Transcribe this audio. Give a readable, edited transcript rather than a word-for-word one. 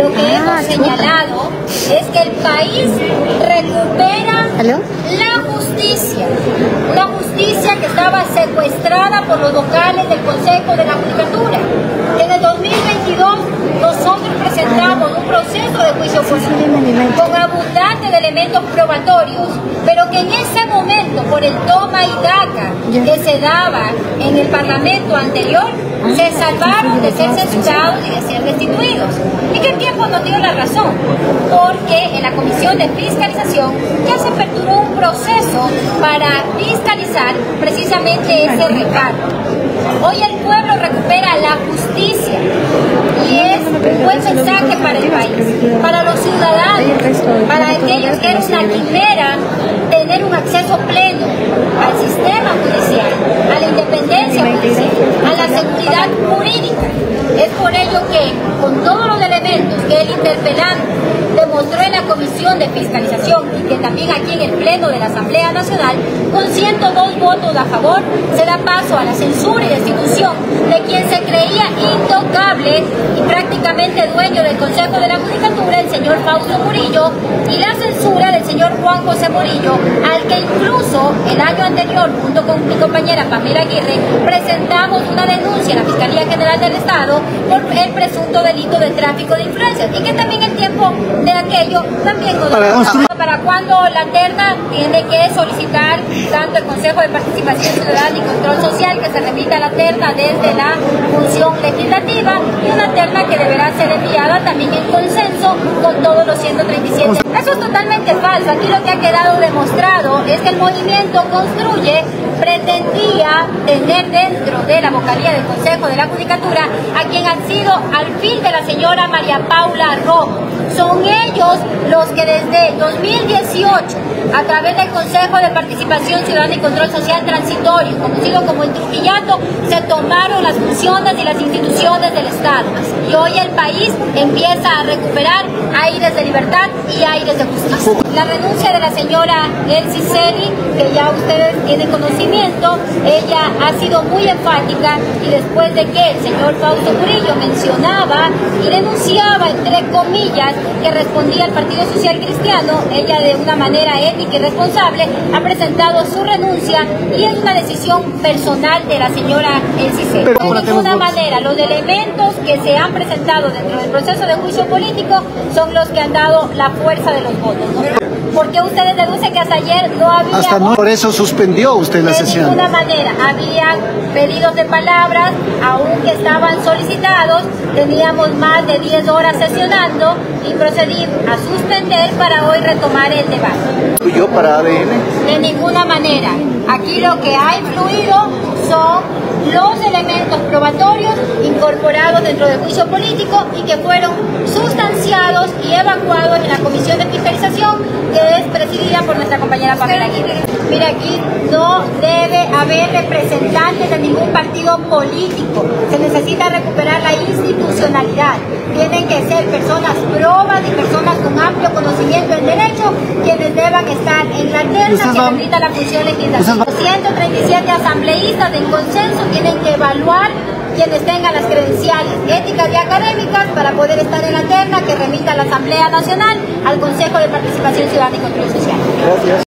lo que hemos señalado es que el país recupera la justicia, una justicia que estaba secuestrada por los vocales del Consejo de la Judicatura. En el 2022 nosotros presentamos un proceso de juicio político con abundante de elementos probatorios, pero que en ese momento, por el toma y daca que se daba en el Parlamento anterior, se salvaron de ser censurados y de ser destituidos. Y que el tiempo nos dio la razón, porque en la Comisión de Fiscalización ya se aperturó un proceso para fiscalizar precisamente ese reparto. Hoy el pueblo recupera la justicia y es un buen mensaje para el país, para los ciudadanos, para aquellos que era una quimera tener un acceso pleno al sistema judicial, a la independencia judicial, a la seguridad jurídica. Es por ello que, con todos los elementos que el interpelante demostró en la Comisión de Fiscalización y que también aquí en el Pleno de la Asamblea Nacional, con 102 votos a favor, se da paso a la censura y destitución de quien se creía intocable y prácticamente dueño del Consejo de la Judicatura, el señor Fausto Murillo, y la censura del señor Juan José Murillo, al que incluso el año anterior, junto con mi compañera Pamela Aguirre, presentamos una denuncia en la Fiscalía General del Estado por el presunto delito de tráfico de influencias, y que también el tiempo de aquello también nos da para cuando la terna tiene que solicitar tanto el Consejo de Participación Ciudadana y Control Social que se remita la terna desde la función legislativa, y una terna que deberá ser enviada también en consenso con todos los 137. Eso es totalmente falso. Aquí lo que ha quedado demostrado es que el movimiento Construye pretendía tener dentro de la vocalía del Consejo de la Judicatura a quien ha sido alfil de la señora María Paula Rojo. Son ellos los que desde 2018, a través del Consejo de Participación Ciudadana y Control Social Transitorio, conocido como el Trujillato, se tomaron las funciones y las instituciones del Estado. Y hoy el país empieza a recuperar aires de libertad y aires de justicia. La renuncia de la señora Elsie Celi, que ya ustedes tienen conocimiento, ella ha sido muy enfática, y después de que el señor Fausto Murillo mencionaba y denunciaba, entre comillas, que respondía al Partido Social Cristiano, ella de una manera ética y responsable ha presentado su renuncia, y es una decisión personal de la señora Elsie Celi. De ninguna manera los elementos que se han presentado dentro del proceso de juicio político son los que han dado la fuerza de los votos, ¿no? Porque ustedes deducen que hasta ayer no había... Hasta no, por eso suspendió usted la sesión. De ninguna manera, habían pedidos de palabras, aunque estaban solicitados, teníamos más de 10 horas sesionando y procedí a suspender para hoy retomar el debate. ¿Yo para ADN? De ninguna manera. Aquí lo que ha influido son los elementos probatorios incorporados dentro del juicio político y que fueron sustanciados y evacuados en la Comisión de Fiscalización, que es presidida por nuestra compañera Pamela Aguirre. Mira, aquí no debe haber representantes de ningún partido político. Se necesita recuperar la institucionalidad. Tienen que ser personas probas y personas con amplio conocimiento del derecho quienes deban estar en la terna que permita la función legislativa. Los 137 asambleístas en consenso tienen que evaluar quienes tengan las credenciales éticas y académicas para poder estar en la terna que remita la Asamblea Nacional al Consejo de Participación Ciudadana y Control Social. Gracias.